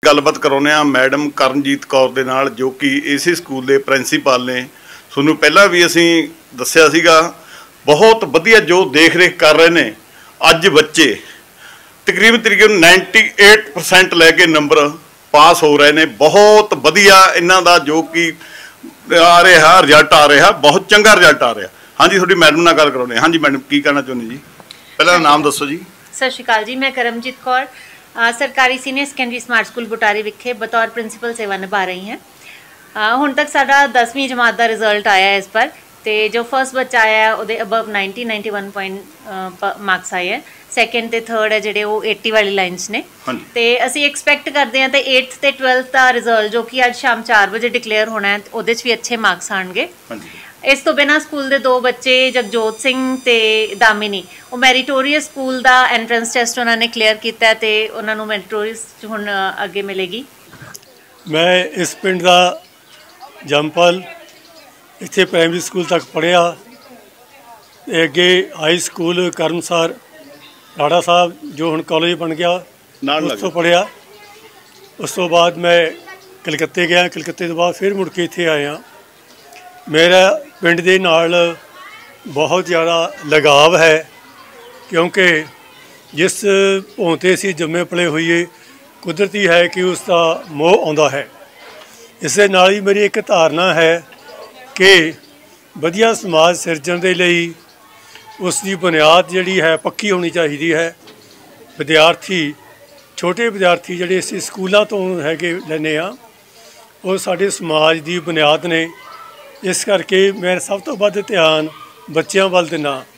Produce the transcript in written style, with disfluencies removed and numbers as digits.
ਗੱਲਬਾਤ ਕਰਾਉਂਦੇ ਹਾਂ ਮੈਡਮ ਕਰਨਜੀਤ ਕੌਰ ਦੇ ਨਾਲ, ਜੋ ਕਿ ਇਸੇ ਸਕੂਲ ਦੇ ਪ੍ਰਿੰਸੀਪਲ ਨੇ। ਤੁਹਾਨੂੰ ਪਹਿਲਾਂ ਵੀ ਅਸੀਂ ਦੱਸਿਆ ਸੀਗਾ, ਬਹੁਤ ਵਧੀਆ ਜੋ ਦੇਖ ਰੇਖ ਕਰ ਰਹੇ ਨੇ। ਅੱਜ ਬੱਚੇ ਤਕਰੀਬਨ 98% ਲੈ ਕੇ ਨੰਬਰ ਪਾਸ ਹੋ ਰਹੇ ਨੇ। बहुत वधिया इन्हां दा जो कि आ रहा रिजल्ट आ रहा, बहुत चंगा रिजल्ट आ रहा। हाँ जी, थोड़ी मैडम नाल गल कराउने। हाँ जी मैडम, की कहना चाहुंदे जी? पहला नाम दसो जी। सत श्री अकाल जी, मैं करमजीत कौर सरकारी senior secondary smart school Butari विखे बतौर प्रिंसीपल सेवा निभा रही हैं। हुण तक साडा 10वीं जमात का रिजल्ट आया है इस पर, तो जो फर्स्ट बच्चा आया है वो अबव 91 पॉइंट मार्क्स आए हैं। सैकेंड ते थर्ड है जोड़े वो 80 वाली लाइन्स ने। तो असी एक्सपैक्ट करते हैं तो 8th ते 12th का रिजल्ट जो कि अज शाम 4 बजे डिक्लेयर होना है, वो भी अच्छे मार्क्स आएंगे। इस तो बिना स्कूल के 2 बच्चे जगजोत सिंह ते दामिनी, वो मैरीटोरीअस स्कूल का एंट्रेंस टेस्ट उन्होंने क्लीयर किया, तो उन्होंने मैरीटोरीअस हुण अगे मिलेगी। मैं इस पिंड का जमपल इत्थे प्राइमरी स्कूल तक पढ़िया, अगे हाई स्कूल करमसार राड़ा साहब जो हुण कॉलेज बन गया उस तो पढ़िया। उस तो बाद मैं कलकत्ते गया, कलकत्ते तो बाद फिर मुड़ के इत्थे आया। मेरा पिंड दे नाल बहुत ज़्यादा लगाव है, क्योंकि जिस भौंते असीं जम्मे पले होइए कुदरती है कि उसका मोह आउंदा है। इस दे नाल ही मेरी एक धारणा है कि वधिया समाज सिरजण दे लई उसकी बुनियाद जिहड़ी है पक्की होनी चाहिए है। विद्यार्थी छोटे विद्यार्थी जिहड़े असीं स्कूलों तो हैगे लैने आ, वो साडे समाज की बुनियाद ने। इस करके मैं सब तो वध ध्यान बच्चों वल दिना।